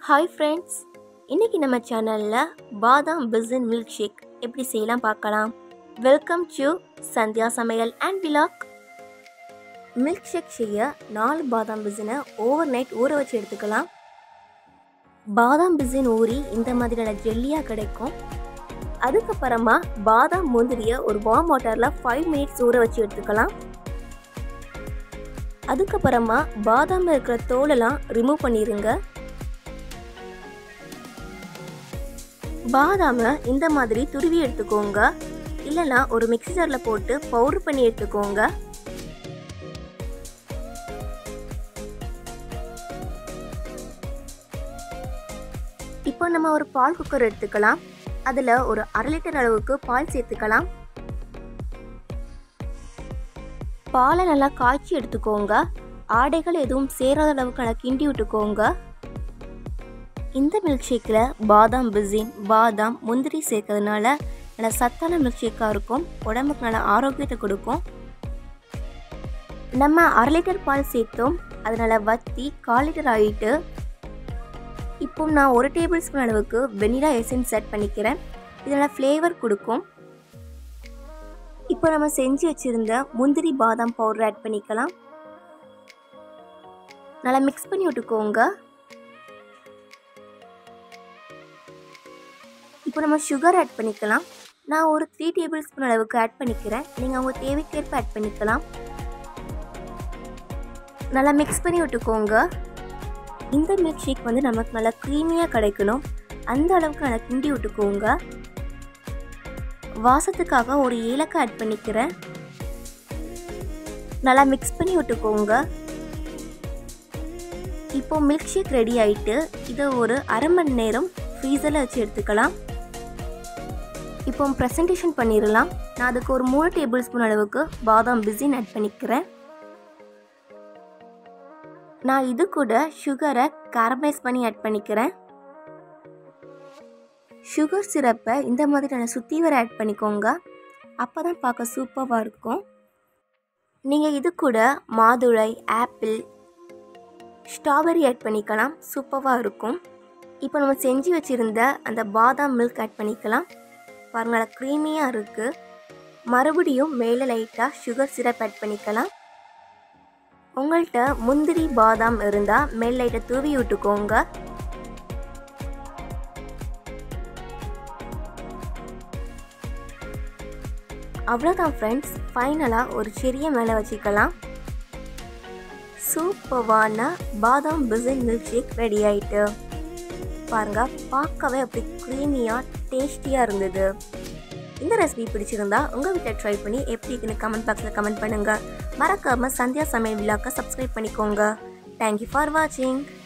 Hi friends, இன்னைக்கு நம்ம சேனல்ல பாதாம் பிசின் மில்க் ஷேக் எப்படி செய்யலாம் பார்க்கலாம். வெல்கம் டு சந்தியா சமையல் அண்ட் விலாக். மில்க் ஷேக் செய்ய 4 பாதாம் பிசினை ஓவர் நைட் ஊற வச்சு எடுத்துக்கலாம். பாதாம் பிசின் ஊறி இந்த மாதிரியான ஜெல்லியாக கிடைக்கும். அதுக்கப்புறமா பாதாம் முந்திரியை ஒரு வார்ம் வாட்டரில் 5 மினிட்ஸ் ஊற வச்சு எடுத்துக்கலாம். அதுக்கப்புறமா பாதாமில் இருக்கிற தோலெல்லாம் ரிமூவ் பண்ணிடுங்க. பாதாமை இந்த மாதிரி துருவி எடுத்துக்கோங்க, இல்லைனா ஒரு மிக்ஸி ஜாரில் போட்டு பவுடர் பண்ணி எடுத்துக்கோங்க. இப்போ நம்ம ஒரு பால் குக்கர் எடுத்துக்கலாம். அதில் ஒரு 1/2 லிட்டர் அளவுக்கு பால் சேர்த்துக்கலாம். பாலை நல்லா காய்ச்சி எடுத்துக்கோங்க. ஆடைகள் எதுவும் சேராத அளவுக்கு நல்லா கிண்டி விட்டுக்கோங்க. இந்த மில்க் ஷேக்கில் பாதாம் பிசின், பாதாம், முந்திரி சேர்க்கறதுனால நல்லா சத்தான மில்க் ஷேக்காக இருக்கும். உடம்புக்கு நல்லா ஆரோக்கியத்தை கொடுக்கும். நம்ம 1/2 லிட்டர் பால் சேர்த்தோம். அதனால் வற்றி 1/4 லிட்டர் ஆகிட்டு இப்போ நான் 1 டேபிள் ஸ்பூன் அளவுக்கு வெனிலா எசன்ஸ் ஆட் பண்ணிக்கிறேன். இதனால் ஃப்ளேவர் கொடுக்கும். இப்போ நம்ம செஞ்சு வச்சுருந்த முந்திரி பாதாம் பவுடர் ஆட் பண்ணிக்கலாம். நல்லா மிக்ஸ் பண்ணி விட்டுக்கோங்க. இப்போ நம்ம சுகர் ஆட் பண்ணிக்கலாம். நான் ஒரு 3 டேபிள் ஸ்பூன் அளவுக்கு ஆட் பண்ணிக்கிறேன். நீங்கள் உங்கள் தேவைக்கேற்ப ஆட் பண்ணிக்கலாம். நல்லா மிக்ஸ் பண்ணி விட்டுக்கோங்க. இந்த மில்க் ஷேக் வந்து நமக்கு நல்லா க்ரீமியாக கிடைக்கணும். அந்த அளவுக்கு நல்லா கிண்டி விட்டுக்கோங்க. வாசத்துக்காக ஒரு ஏலக்காய் ஆட் பண்ணிக்கிறேன். நல்லா மிக்ஸ் பண்ணி விட்டுக்கோங்க. இப்போ மில்க் ஷேக் ரெடி ஆகிட்டு இதை ஒரு 1/2 மணி நேரம் ஃப்ரீசரில் வச்சு எடுத்துக்கலாம். இப்போ ப்ரெசன்டேஷன் பண்ணிடலாம். நான் அதுக்கு ஒரு 3 டேபிள் ஸ்பூன் அளவுக்கு பாதாம் பிசின் ஆட் பண்ணிக்கிறேன். நான் இது கூட சுகரை கேரமலைஸ் பண்ணி ஆட் பண்ணிக்கிறேன். சுகர் சிரப்பை இந்த மாதிரியான சுற்றி வர ஆட் பண்ணிக்கோங்க. அப்போ தான் பார்க்க சூப்பராக இருக்கும். நீங்கள் இது கூட மாதுளை, ஆப்பிள், ஸ்ட்ராபெரி ஆட் பண்ணிக்கலாம். சூப்பராக இருக்கும். இப்போ நம்ம செஞ்சு வச்சுருந்த அந்த பாதாம் மில்க் ஆட் பண்ணிக்கலாம். பாருங்க, நல்லா க்ரீமியாக இருக்குது. மறுபடியும் மேலே லைட்டாக சுகர் சிரப் ஆட் பண்ணிக்கலாம். உங்கள்கிட்ட முந்திரி பாதாம் இருந்தால் மேல் லைட்டை தூவி விட்டுக்கோங்க. அவ்வளோதான் ஃப்ரெண்ட்ஸ், ஃபைனலாக ஒரு செடியை மேலே வச்சுக்கலாம். சூப்பரான பாதாம் பிசின் மில்க் ஷேக் ரெடி ஆகிட்டு. பாருங்கள், பார்க்கவே அப்படி க்ரீமியாக டேஸ்டியாக இருந்தது. இந்த ரெசிபி பிடிச்சிருந்தா உங்கள் வீட்டில் ட்ரை பண்ணி எப்படி இருக்குன்னு கமெண்ட் பாக்ஸில் கமெண்ட் பண்ணுங்கள். மறக்காமல் சந்தியா சமையல் விலாக்கை சப்ஸ்கிரைப் பண்ணிக்கோங்க. தேங்க்யூ ஃபார் வாட்சிங்.